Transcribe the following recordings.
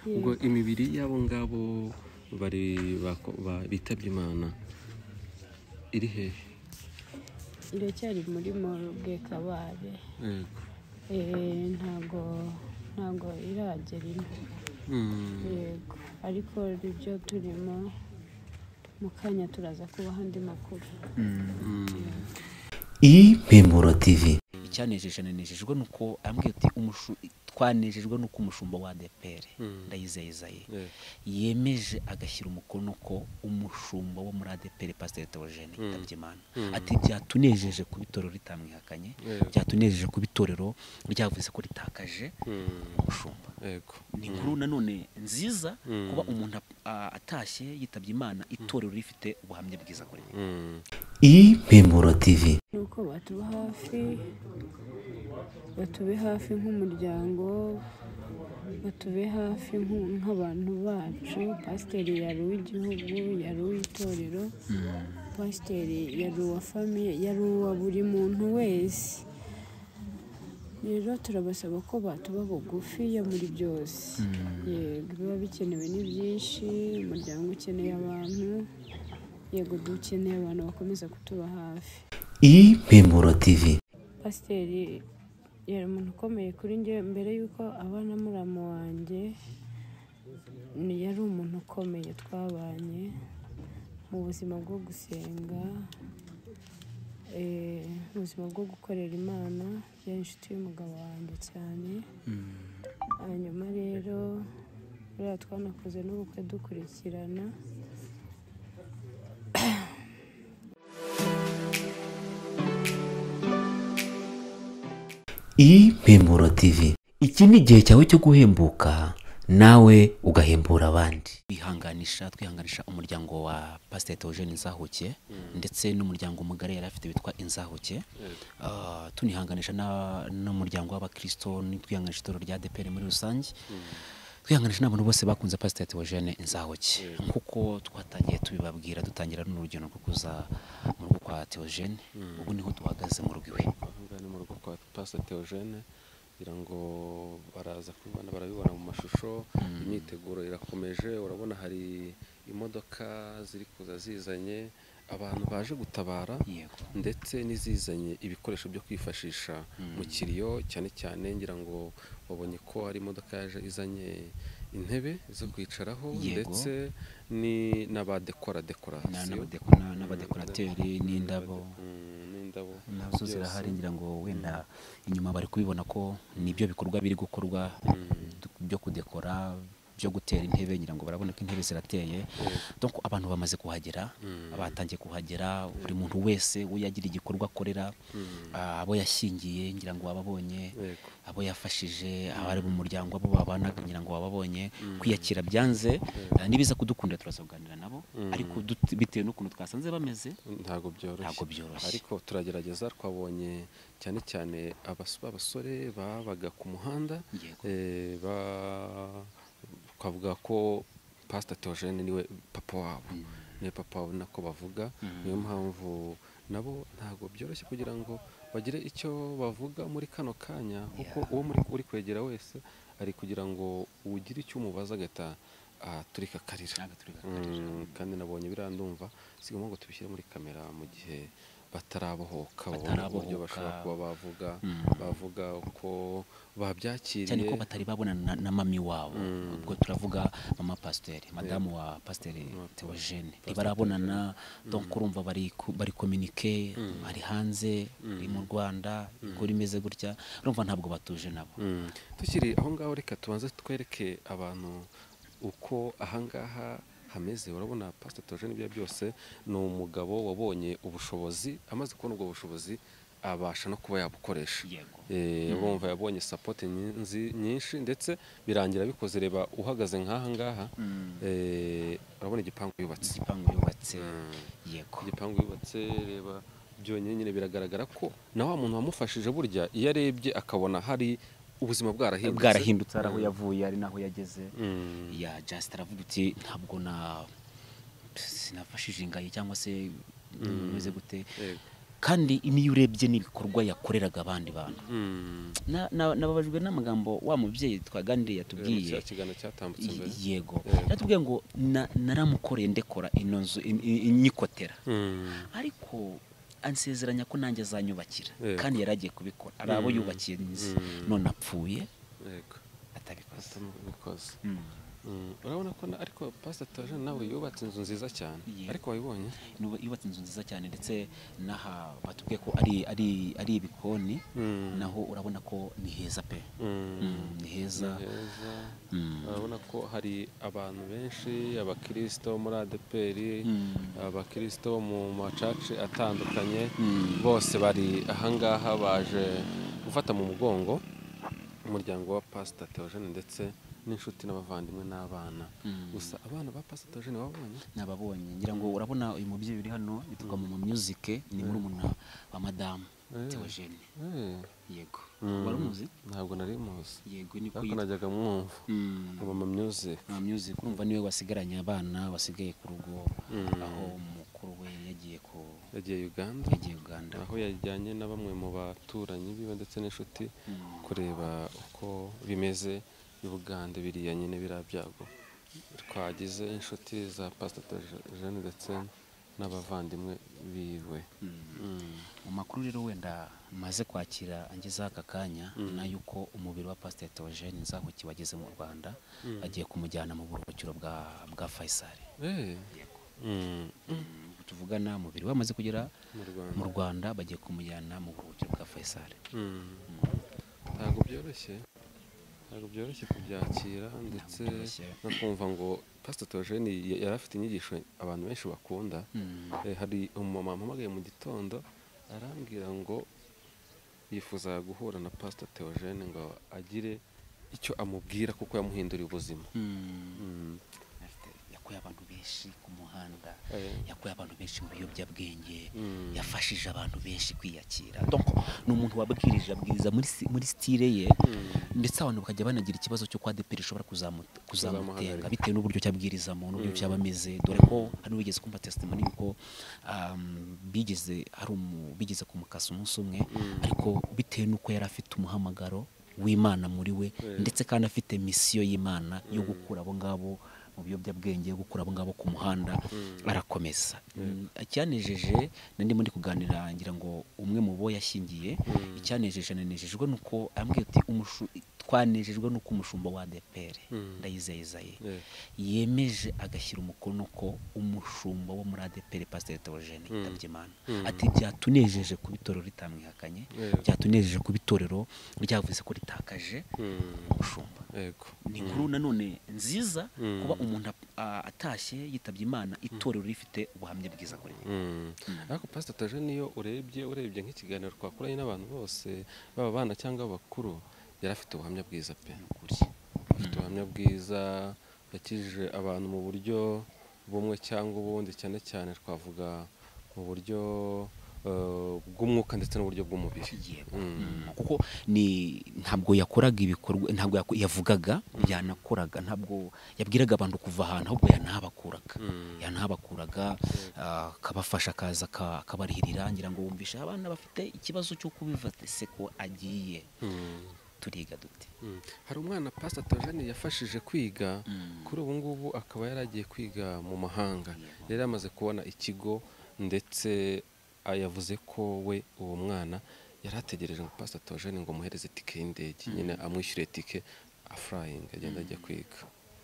ubwo imibiri yabo ngabo bari bitabye Imana iri he? iracyari muri morgue Kabare. ntago iragera ino. Yego, ariko ibyo turimo mu kanya turaza kubaha andi makuru. Impemburo TV. Icyanejejwe nuko ambwiye ati twanejejwe nuko umushumba wa ADEPR Ndayizeye yemeje agashyira umukono ko umushumba wo muri ADEPR Pasteur Theogene yitabye Imana. Ati byatunejeje ku bitorero ritamwihakanye, byatunejeje ku bitorero ryavuze ko ritakaje umushumba. Ni inkuru nanone nziza kuba umuntu atashye yitabye Imana, itorero rifite ubuhamya bwiza kuri Impemburo TV. Nuko batube hafi nk'umuryango, batube hafi nk'abantu bacu. Pasiteri yari uw'igihugu, yari uw'itorero, pasiteri yari uwa famiye, yari uwa buri muntu wese. Rero turabasaba ko batuba bugufi ya muri byose. Yego, biba bikenewe ni byinshi, umuryango ukeneye abantu, yego dukeneye abantu bakomeza kutuba hafi. Impemburo TV. Pasiteri yari umuntu ukomeye kuri njye mbere yuko abana muramu wanjye, yari umuntu ukomeye, twabanye mu buzima bwo gusenga, mu buzima bwo gukorera Imana, yari inshuti y'umugabo wanjye cyane. Hanyuma rero buriya twanakoze n'ubukwe dukurikirana. Impemburo TV. Iki ni igihe cyawe cyo guhembuka, nawe ugahembura abandi. Twihanganisha umuryango wa Pasteur Theogene Nzahuke ndetse n'umuryango mugari yari afite bitwa Inzahuke. Tunihanganisha n'umuryango w'abakristo, twihanganisha itorero rya ADEPR muri rusange. Twihanganisha n'abantu bose bakunze Pasteur Theogene Nzahuke. Nkuko twatangiye tubibabwira, dutangira n'urugendo rwo kuza mu rugo kwa Theogene. Ubu niho duhagaze mu rugo iwe. Ni mu rugo kwa Pasteur Theogene, kugira ngo baraza kubibona, barabibona mu mashusho. Imyiteguro irakomeje, urabona hari imodoka ziri kuza zizanye abantu baje gutabara, ndetse n'izizanye ibikoresho byo kwifashisha mu kiriyo, cyane cyane ngira ngo babonye ko hari imodoka yaje izanye intebe zo kwicaraho, ndetse ni n'abadekorateri n'indabo nazo zirahari. Ngira ngo wenda inyuma bari kubibona ko nibyo bikorwa biri gukorwa byo kudekora, byo gutera intebe. Ngira ngo barabona ko intebe zirateye. Donc abantu bamaze kuhagera, abatangiye kuhagera, buri muntu wese uyagira igikorwa akorera, abo yashingiye ngira ngo wababonye, abo yafashije, abari mu muryango, abo babanaga ngira ngo wababonye. Kwiyakira byanze, nibiza kudukunda turazaganira nabo, ariko bitewe n'ukuntu twasanze bameze ntago byoroshye. Ariko turagerageza. Twabonye cyane cyane abasore babaga ku muhanda, twavuga ko Pastor Theogene niwe papa wabo, nako bavuga. Niyo mpamvu nabo ntago byoroshye kugira ngo bagire icyo bavuga muri kano kanya, kuko uwo uri kwegera wese ari kugira ngo ugire icyo umubaza agata turika karira. Kandi nabonye birandumva, sigamo ngo tubishyire muri kamera mu gihe batarabohoka, uburyo bashobora kuba bavuga uko babyakiriye, cyane ko batari babona na mami wabo. Ubwo turavuga mama Pasteur, madamu wa Pasteur Theogene, ntibarabonana. Donc urumva bari communiquer, ari hanze, ari mu Rwanda, ikora imeze gutya, urumva ntabwo batuje nabo. Tukiri aho ngaho, reka tubanze twereke abantu uko ahangaha hameze. Urabona Pastor Theogene ibyo byose ni umugabo wabonye ubushobozi, amaze kubona ubwo bushobozi abasha no kuba yabukoresha. Urumva yabonye support nyinshi, ndetse birangira bikoze. Reba uhagaze nk'aha ngaha, urabona igipangu yubatse, igipangu yubatse. Reba byonyine nyine biragaragara ko na wa muntu wamufashije, burya iyo arebye akabona hari ubuzima bwarahindutse, ari aho yavuye ari naho yageze. Just aravuga uti ntabwo sinafashije ingayi cyangwa se bimeze gute, kandi niyo urebye n'ibikorwa yakoreraga abandi bantu. Nababajwe n'amagambo wa mubyeyi twaganiriye yatubwiye ikiganiro cyatambutse mbere. Yego, yatubwiye ngo naramukoreye ndekora ino nzu inyikotera, ariko ansezeranya ko nanjye azanyubakira, kandi yaragiye kubikora. Ari abo yubakiye inzu none apfuye atabikoze. Urabona ko ariko Pastor Theogene nawe yubatse inzu nziza cyane, ariko wayibonye yubatse inzu nziza cyane, ndetse naha batubwiye ko ari ibikoni, naho urabona ko ni heza pe. Ni heza. Urabona ko hari abantu benshi, abakristo muri ADPR, abakristo mu macaci atandukanye, bose bari ahangaha baje gufata mu mugongo umuryango wa Pastor Theogene ndetse n'inshuti n'abavandimwe n'abana. Gusa abana ba Pastor Theogene wabonye? Nababonye, ngira ngo urabona uyu mubyeyi uri hano yitwa Mama Music, ni murumuna wa Madame Theogene. Yego, wari umuzi? Ntabwo nari muzi. Yego, niko ariko najyaga mwumva Mama Music. Mama Music urumva niwe wasigaranye abana, wasigaye ku rugo, aho mukuru we yagiye Uganda, aho yajyanye na bamwe mu baturanyi biwe ndetse n'inshuti kureba uko bimeze i Bugande. Biriya nyine biriya byago twagize inshuti za Pastor Theogene ndetse n'abavandimwe biwe. Mu makuru rero wenda maze kwakira angeza aka kanya, na yuko umubiri wa Pastor Theogene Nzahuki wageze mu Rwanda, agiye kumujyana mu buruhukiro bwa Faisal. Tuvugana umubiri wamaze kugera mu Rwanda, bagiye kumujyana mu buruhukiro bwa Faisal. Ntabwo byoroshye kubyakira, ndetse no kumva ngo Pastor Theogene yari afite inyigisho abantu benshi bakunda. Hari umumama wampamagaye mu gitondo arambwira ngo yifuza guhura na Pastor Theogene ngo agire icyo amubwira kuko yamuhinduriye ubuzima. Yakuye abantu benshi ku muhanda, yakuye abantu benshi mu biyobyabwenge, yafashije abantu benshi kwiyakira. Donc ni umuntu abwiriza muri style ye, ndetse abantu bakajya banagira ikibazo cyo kwa ADPR ishobora kuzamutenga bitewe n'uburyo cyabwirizamo n'uburyo cyaba ameze. Dore ko hari wigeze kumva testimony yuko bigeze kumukasa umunsi umwe, ariko bitewe n'uko yari afite umuhamagaro w'Imana muri we, ndetse kandi afite misiyo y'Imana yo gukura abo ngabo mu biyobyabwenge, yo gukura abo ngabo ku muhanda, arakomeza. Icyanejeje nandi muri kuganira, ngira ngo umwe mu bo yashyingiye, icyanejejwe nuko ambwiye ati twanejejwe nuko umushumba wa ADPR Ndayizeye yemeje agashyira umukono ko umushumba wo muri ADPR Pastor Theogene yitabye Imana. Ati byatunejeje kuba itorero ritamwihakanye, byatunejeje kuba itorero ryavuze ko ritakaje umushumba. Ni inkuru nanone nziza kuba umuntu atashye yitabye Imana, itorero rifite ubuhamya bwiza kuri we. Ariko Pastor Theogene niyo urebye nk'ikiganiro twakoranye n'abantu bose, baba abana cyangwa abakuru, yari afite ubuhamya bwiza pe. Afite ubuhamya bwiza, yakijije abantu mu buryo bumwe cyangwa ubundi, cyane cyane twavuga mu buryo bw'umwuka ndetse n'uburyo bw'umubiri. Kuko ntabwo yakoraga ibikorwa, ntabwo yavugaga, yanakoraga, ntabwo yabwiraga abantu kuva ahantu, ahubwo yanahabakuraga, akabafasha, akaza akabarihirira. Ngira ngo wumvishe abana bafite ikibazo cyo kubivata se ko agiye, turiga dute. Hari umwana Pastor Theogene yafashije kwiga, kuri ubu ngubu akaba yaragiye kwiga mu mahanga. Yari yamaze kubona ikigo, ndetse yavuze ko we uwo mwana yari ategereje ngo Pastor Theogene ngo muhereze tike y'indege, nyine amwishyure tike afurayinga agenda ajya kwiga.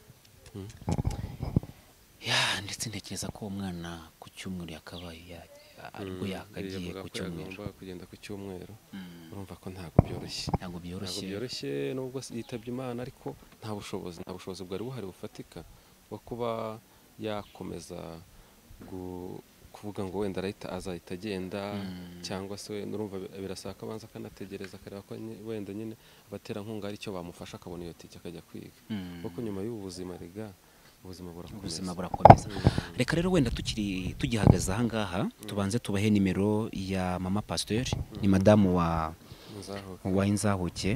Ndetse ntekereza ko umwana ku cyumweru yakabaye aribwo yakagiye ku cyumweru, kugenda ku cyumweru. Urumva ko ntabwo byoroshye, nubwo yitabye Imana, ariko nta bushobozi bwari buhari bufatika bwo kuba yakomeza kuvuga ngo wenda azahita agenda, cyangwa se urumva birasaba ko abanza akanategereza akareba ko wenda nyine abaterankunga ari cyo bamufasha akabona iyo tike akajya kwiga. Kuko nyuma y'ubu ubuzima burakomeza. Reka rero wenda tugihagaze aha ngaha, tubanze tubahe nimero ya Mama Pasteur, ni madamu wa Nzahuke.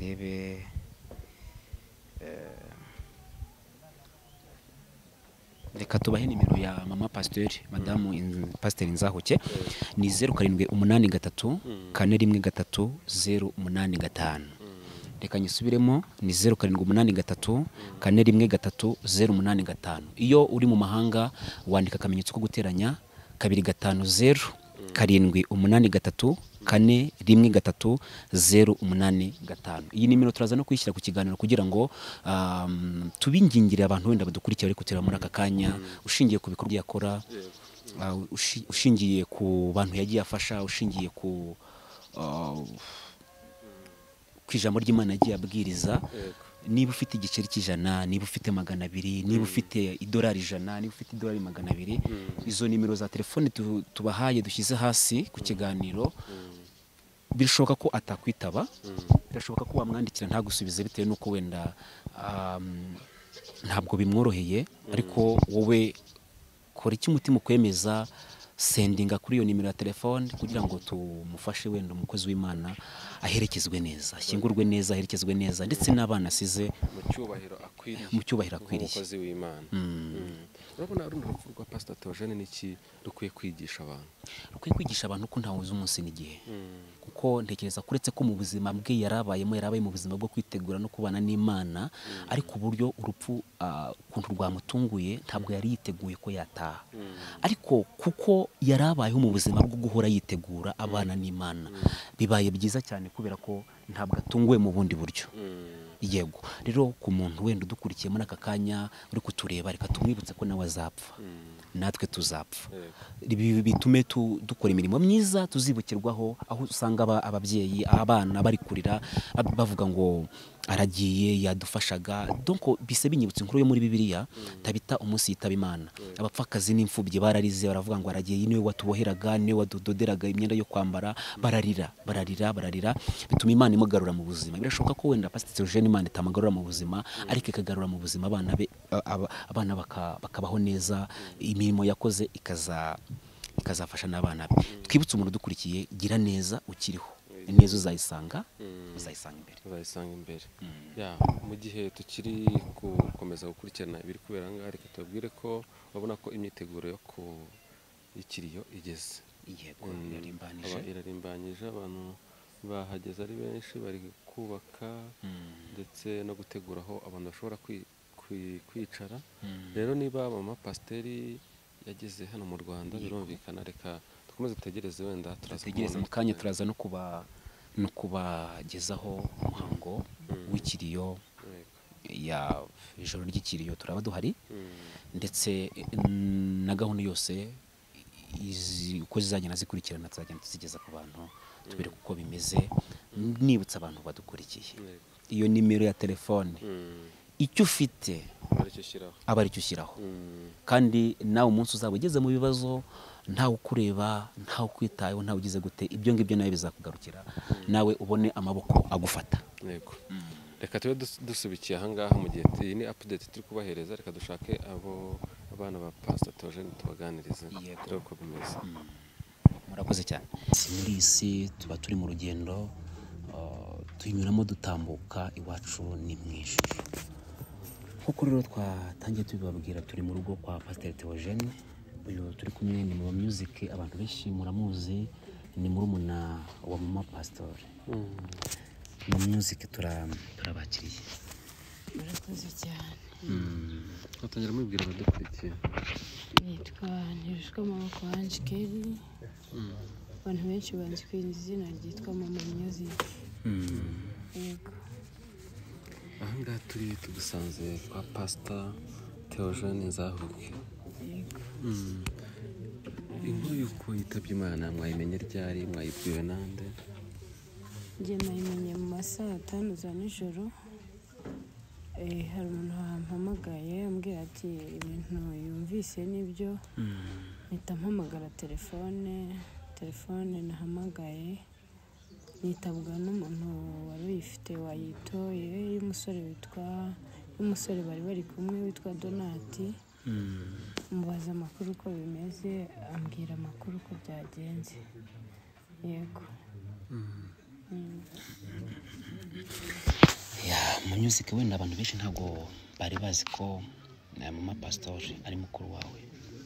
Kanyirebe reka tubahe nimero ya mama pasiteri madamu pasiteri Nzahuke ni 0783 413 085. Reka nyisubiremo ni 0783 413 085. Iyo uri mu mahanga wandika akamenyetso ko guteranya 250 783 413 085. Iyi nimero turaza no kuyishyira ku kiganiro kugira ngo tubingingire abantu wenda badukurikira bari kutera muri aka kanya, ushingiye ku bikorwa yakora, ushingiye ku bantu yagiye afasha, ushingiye ku ijambo ry'Imana yagiye abwiriza. Niba ufite igiceri cy'ijana, niba ufite 200, niba ufite idolari 100, niba ufite idolari 200, izo nimero za telefone tubahaye dushyize hasi ku kiganiro, birashoboka ko atakwitaba, birashoboka ko wamwandikira ntagusubize bitewe n'uko wenda ntabwo bimworoheye, ariko wowe kora icyo umutima ukwemeza, sendinga kuri iyo nimero ya telefone kugira ngo tumufashe wenda umukozi w'Imana aherekezwe neza, ashyingurwe neza, aherekezwe neza, ndetse n'abana asize mu cyubahiro akwiriye umukozi w'Imana. Urabona runo rupfu rwa Pastor Theogene niki rukwiye kwigisha abantu? Rukwiye kwigisha abantu ko ntawe uzi umunsi n'igihe, kuko ntekereza kuretse ko mu buzima bwe yarabaye mu buzima bwo kwitegura no kubana n'Imana, ariko uburyo urupfu kuntu rwamutunguye ntabwo yari yiteguye ko yataha, ariko kuko yarabayeho mu buzima bwo guhora yitegura abana n'Imana, bibaye byiza cyane kubera ko ntabwo atunguwe mu bundi buryo. Yego rero ku muntu wenda udukurikiye muri aka kanya uri kutureba, reka tumwibutse ko nawe azapfa, natwe tuzapfa. Bitume dukora imirimo myiza tuzibukirwaho, aho usanga ababyeyi abana bari kurira bavuga ngo aragiye yadufashaga. Donc bise binyibutse inkuru yo muri Bibiliya, Tabita umunsi yitaba Imana, abapfakazi n'imfubyi bararize, baravuga ngo aragiye, niwe watuboheraga, niwe wadododeraga imyenda yo kwambara, bararira. Bituma Imana imugarura mu buzima. Birashoboka ko wenda Pastor Theogene Imana itamugarura mu buzima, ariko ikagarura mu buzima abana be, abana bakabaho neza, imirimo yakoze ikazafasha n'abana be. Twibutse umuntu dukurikiye, gira neza ukiriho, neza uzayisanga imbere. Mu gihe tukiri gukomeza gukurikirana ibiri kubera ngaha, reka tubabwire ko babona ko imyiteguro yo ku ikiriyo igeze. Yego, irarimbanyije, abantu bahageze ari benshi, bari kubaka ndetse no gutegura aho abantu bashobora kwicara. Rero niba mama pasiteri yageze hano mu Rwanda, birumvikana, reka dukomeze dutegereze, wenda turategereza mu kanya, turaza no kubagezaho umuhango w'ikiriyo, ya ijoro ry'ikiriyo turaba duhari, ndetse na gahunda yose uko zizagenda zikurikirana tuzagenda tuzigeza ku bantu, tubereka uko bimeze. Nibutsa abantu badukurikiye, iyo nimero ya telefone, icyo ufite aba aricyo ushyiraho, kandi nawe umunsi uzaba ugeze mu bibazo, ntawe ukureba, ntawe ukwitayeho, ntawe ugize gute, ibyo ngibyo nawe bizakugarukira, nawe ubone amaboko agufata. Yego, reka tube dusubikiye ahangaha mu gihe iyi ni update turi kubahereza. Reka dushake abana ba Pastor Theogene tubaganirize uko bimeze. Murakoze cyane. Muri iyi si tuba turi mu rugendo, tuyinyuramo dutambuka, iwacu ni mwinshi. Nk'uko rero twatangiye tubibabwira, turi mu rugo kwa Pastor Theogene. Uyu turi kumwe ni Mama Music, abantu benshi muramuzi, ni murumuna wa Mama Pastor. Mama Music turabakiriye. Murakoze cyane. Twatangira mubwira abadukurikiye. Nitwa Ntirushwamaboko Ange Kelly, abantu benshi banzi ku izina ryitwa Mama Music. Yego. Ahangaha turi tugusanze kwa Pastor Theogene Nzahuke. Yego. Inkuru y'uko yitabye Imana mwayimenye ryari, mwayibwiwe nande? Njye nayimenye mu masaha 5 za nijoro. Hari umuntu wampamagaye ambwira ati ibintu yumvise nibyo, mpita mpamagara telefone nahamagaye, nitabwa n'umuntu wari uyifite wayitoye, y'umusore bari bari kumwe witwa Donati. Mubaza amakuru uko bimeze, ambwira amakuru uko byagenze. Yego. Mu Music wenda abantu benshi ntabwo bari bazi ko mama Pastor ari mukuru wawe?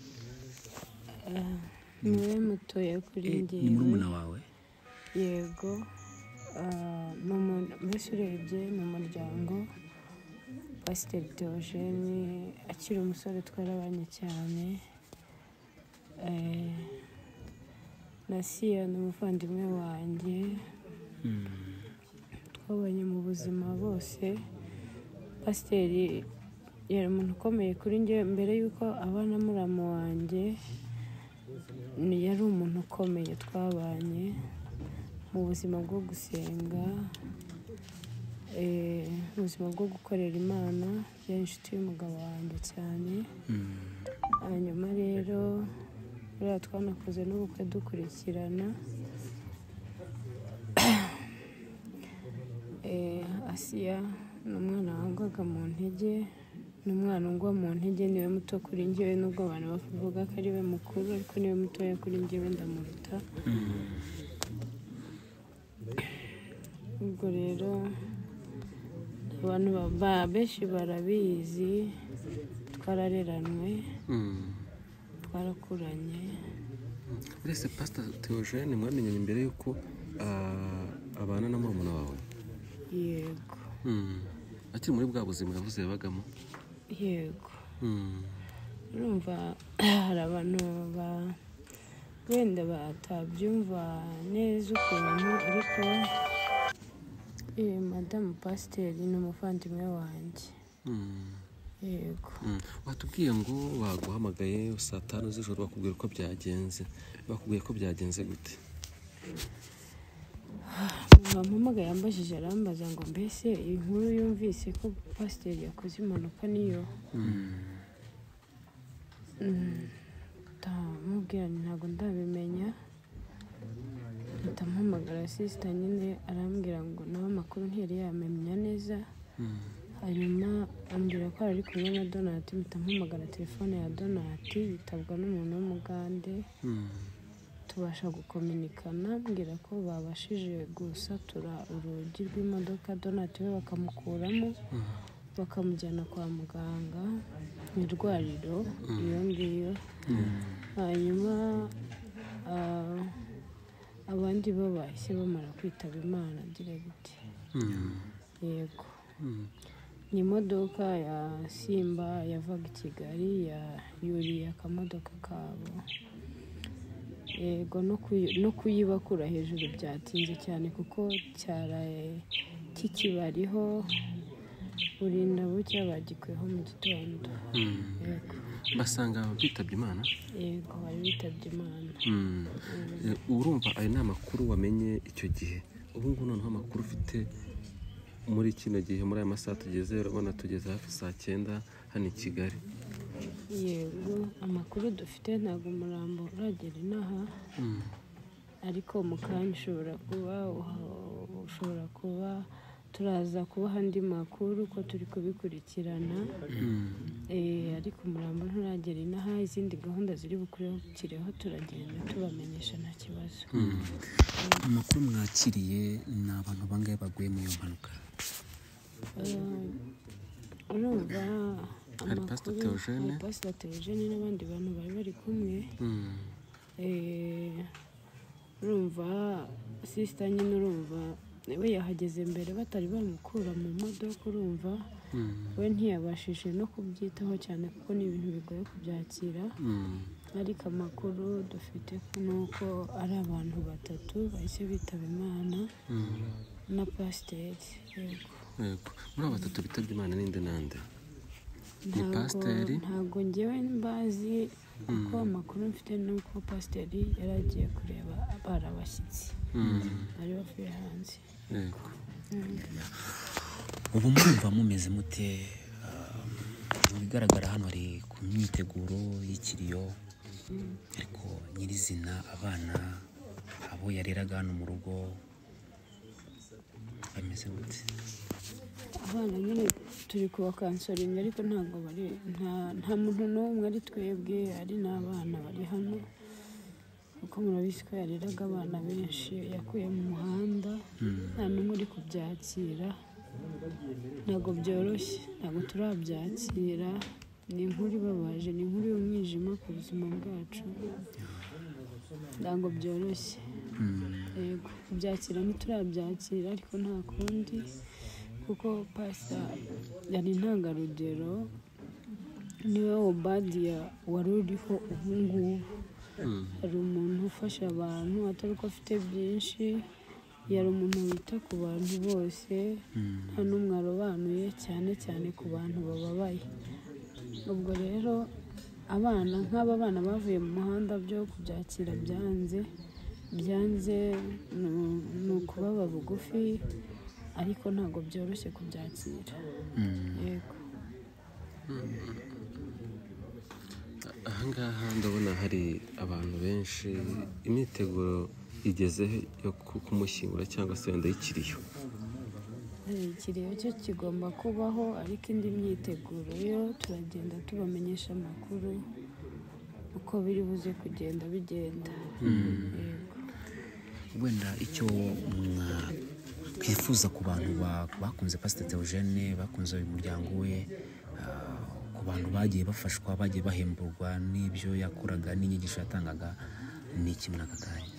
niwe mutoya kuri njye. Ni murumuna wawe? Yego. Mbese urebye mu muryango Pasiteri Theogene akiri umusore twarabanye cyane. Na Siya ni umuvandimwe wanjye, twabanye mu buzima bose. Pasiteri yari umuntu ukomeye kuri njye mbere y'uko abana muramu wanjye, yari umuntu ukomeye twabanye mu buzima bwo gusenga, mu buzima bwo gukorera Imana. Yari inshuti y'umugabo wanjye cyane. Hanyuma rero buriya twanakoze n'ubukwe dukurikirana. Asiya ni umwana wangwaga mu ntege, ni umwana ungwa mu ntege, niwe muto kuri njyewe, nubwo abantu bavuga ko ari we mukuru ariko niwe mutoya kuri njyewe, ndamuruta. Ubwo rero abantu benshi barabizi, twarareranwe, twarakuranye. Mbese Pastor Theogene mwamenyanye mbere y'uko abana na murumuna wawe? Yego. Akiri muri bwa buzima yavuze yabagamo? Yego. Urumva hari abantu wenda batabyumva neza ukuntu, ariko madamu Pasiteri ni umuvandimwe wanjye. Yego. Watubwiye ngo baguhamagaye saa 5 z'ijoro bakubwira uko byagenze. Bakubwiye ko byagenze gute? Wampamagaye yambajije, arambaza ngo mbese iyi nkuru yumvise ko Pasiteri yakoze impanuka niyo? Ndamubwira ntabwo ndabimenya. Ndamuhamagara sisita nyine, arambwira ngo nawe amakuru ntiyari yamenya neza. Hanyuma ambwira ko ari kumwe na Donati. Ndamuhamagara telefone ya Donati, yitabwa n'umuntu w'umugande. Tubasha gukominikana, ambwira ko babashije gusatura urugi rw'imodoka Donati we bakamukuramo, bakamujyana kwa muganga mu irwariro iyo ngiyo. Hanyuma abandi bo bahise bamara kwitaba Imana diregiti. Yego. Ni imodoka ya Simba yavaga i Kigali, yuriye akamodoka kabo. Yego, no kuyibakura hejuru byatinze cyane kuko cyaraye kikibariho, burinda bucya bagikweho mu gitondo. Yego. Basanga bitabye Imana? Yego, bari bitabye Imana. Urumva ayo ni amakuru wamenye icyo gihe. Ubu ngubu noneho amakuru ufite muri kino gihe, muri aya masaha tugeze, urabona tugeze hafi saa 9 hano i Kigali. Yego, amakuru dufite ntabwo umurambo uragera inaha, ariko mu kanya ushobora kuba turaza kubaha andi makuru ko turi kubikurikirana. Ariko umurambo nturagera inaha. Izindi gahunda ziri bukurikireho turagenda tubamenyesha nta kibazo. Amakuru mwakiriye ni abantu bangahe baguye muri iyo mpanuka? Urumva hari Pastor Theogene, Pastor Theogene n'abandi bantu bari kumwe. Urumva sisita nyine, urumva we yahageze mbere batari bamukura mu modoka. Urumva we ntiyabashije no kubyitaho cyane kuko ni ibintu bigoye kubyakira. Ariko amakuru dufite ni uko ari abantu 3 bahise bitaba Imana na Pasiteri. Yego. Muri abo 3 bitabye Imana ninde nande? Ni Pasiteri? Ntabwo njyewe mbazi, kuko amakuru mfite ni uko Pasiteri yari agiye kureba abashyitsi bari bavuye hanze. Yego. Ubu murumva mumeze mute? Bigaragara hano ari ku myiteguro y'ikiriyo, ariko nyirizina abana abo yareraga hano mu rugo bameze gute? Abana nyine turi kubakansoringa, ariko ntabwo bari, nta muntu n'umwe ari twebwe, ari n'abana bari hano, kuko murabizi ko yareraga abana benshi yakuye mu muhanda. Nta n'umwe uri kubyakira, ntabwo byoroshye, ntabwo turabyakira. ni inkuru ibabaje, ni inkuru y'umwijima ku buzima bwacu, ntabwo byoroshye. Yego, kubyakira ntiturabyakira ariko nta kundi, kuko pasta yari intangarugero, niwe Obadiya wari uriho ubu ngubu. Hari umuntu ufasha abantu atari uko afite byinshi, yari umuntu wita ku bantu bose, nta n'umwe arobanuye, cyane cyane ku bantu bababaye. Ubwo rero nk'aba bana bavuye mu muhanda byo kubyakira byanze ni ukubaba bugufi, ariko ntabwo byoroshye kubyakira. Yego. ahangaha ndabona hari abantu benshi, imyiteguro igeze yo kumushyingura cyangwa se wenda y'ikiriyo. Ikiriyo cyo kigomba kubaho, ariko indi myiteguro yo turagenda tubamenyesha amakuru uko biri buze kugenda bigenda. wenda icyo twifuza ku bantu bakunze Pastor Theogene, bakunze uyu muryango we, ku bantu bagiye bafashwa, bagiye bahemburwa n'ibyo yakoraga n'inyigisho yatangaga, ni iki muri aka kanya?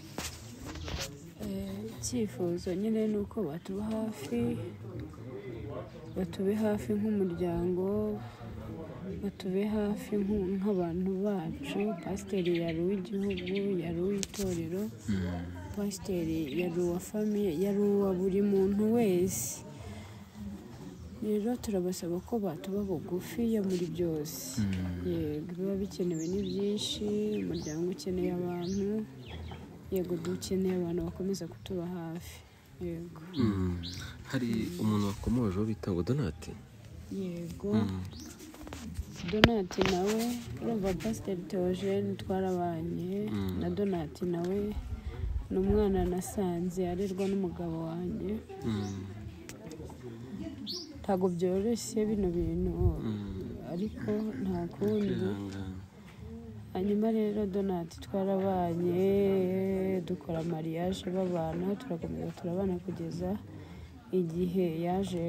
Icyifuzo nyine ni uko batuba hafi, batube hafi nk'umuryango, batube hafi nk'abantu bacu. Pasiteri yari uw'igihugu, yari uw'itorero, pasiteri yari uwa famiye, yari uwa buri muntu wese. Rero turabasaba ko batuba bugufiya muri byose. Yego, biba bikenewe ni byinshi, umuryango ukeneye abantu, yego dukeneye abantu bakomeza kutuba hafi. Yego. Hari umuntu wakomojeho bita ngo Donati? Yego. Donati nawe urumva Pasiteri Theogene twarabanye, na Donati nawe ni umwana nasanze arerwa n'umugabo wanjye. Ntabwo byoroshye bino bintu, ariko nta kundi. Hanyuma rero Donati twarabanye, dukora mariage babana, turakomeza turabana kugeza igihe yaje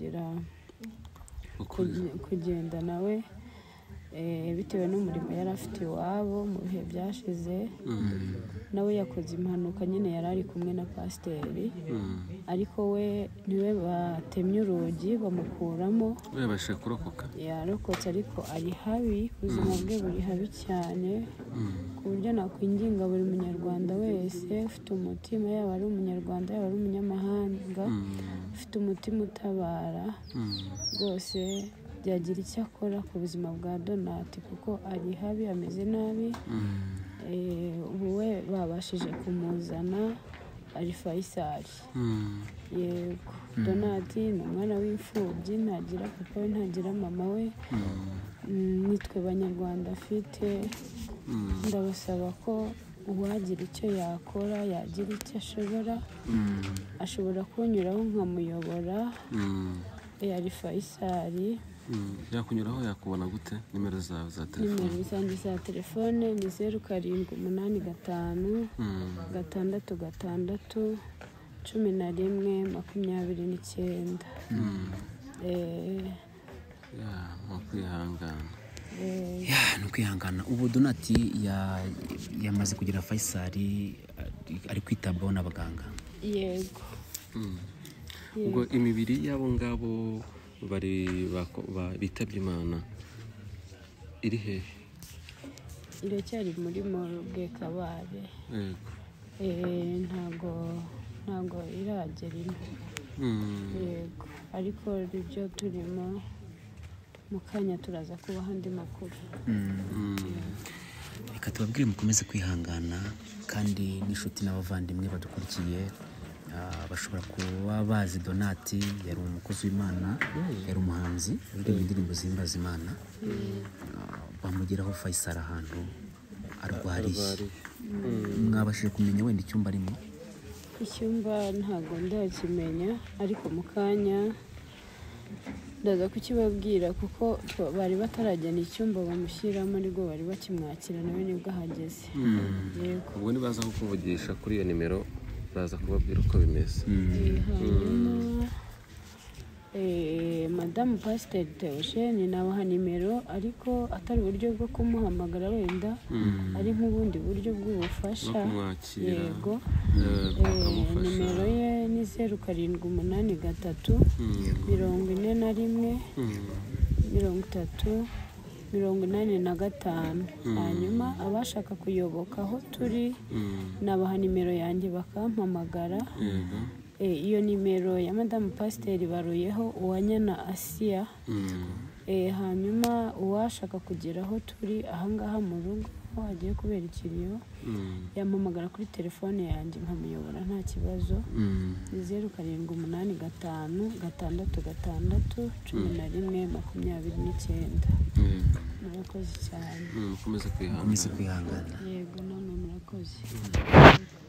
kugenda nawe, bitewe n'umurimo yari afite iwabo mu bihe byashize. Nawe yakoze impanuka, nyine yari ari kumwe na pasiteri, ariko we niwe batemye urugi bamukuramo. We yabashije kurokoka? Yarokotse, ariko ari habi, ubuzima bwe buri habi cyane, ku buryo nakwinginga buri munyarwanda wese ufite umutima, yaba ari umunyarwanda yaba ari umunyamahanga, ufite umutima utabara, rwose byagira icyo akora ku buzima bwa Donati, kuko ari habi, ameze nabi. Ubu we babashije kumuzana, ari Faisal. Yego, Donati ni umwana w'imfubyi, ntagira papa we, ntagira mama we, nitwe banyarwanda afite. Ndabasaba ko uwagira icyo yakora, yagira icyo ashobora kunyuraho nkamuyobora. Ari Faisal. Yakunyuraho, yakubona gute? Nimero zawe za telefone? Nimero zanjye za telefone ni 0785 666 1129. Ni ukwihangana. Ni ukwihangana. Ubu Donati yamaze kugira Faisal, ari kwitabwaho n'abaganga. Yego. Ubwo imibiri y'abo ngabo bitabye Imana iri hehe? Iracyari muri morgue Kabare. Yego. Ntabwo iragera ino. Yego, ariko ibyo turimo mu kanya turaza kubaha andi makuru. Reka tubabwire mukomeze kwihangana, kandi n'inshuti n'abavandimwe badukurikiye bashobora kuba bazi Donati. Yari umukozi w'Imana, yari umuhanzi uririmba indirimbo zihimbaza Imana. Bamugeraho Faisal ahantu arwariye. Mwabashije kumenya wenda icyumba arimo? Icyumba ntabwo ndakimenya, ariko mu kanya ndaza kukibabwira, kuko bari batarajyana icyumba bamushyiramo, nibwo bari bakimwakira, nawe nibwo ahageze. Yego. Ubwo nibaza kukuvugisha kuri iyo nimero, baza kubabwira uko bimeze. Hanyuma madamu pasiteri Theogene nabaha nimero ariko atari uburyo bwo kumuhamagara wenda ari nk'ubundi buryo bw'ubufasha yego nimero ye ni 0783 41 30 hanyuma abashaka kuyoboka aho turi nabaha nimero yanjye bakampamagara. Iyo nimero ya madamu pasiteri baruyeho Uwanyana Asiya. Hanyuma uwashaka kugera aho turi ahangaha mu rugo aho hagiye kubera ikiriyo yampamagara kuri telefone yanjye nkamuyobora nta kibazo. 0785 666 11 29. Murakoze cyane. Mukomeze kwihangana. Yego namwe murakoze.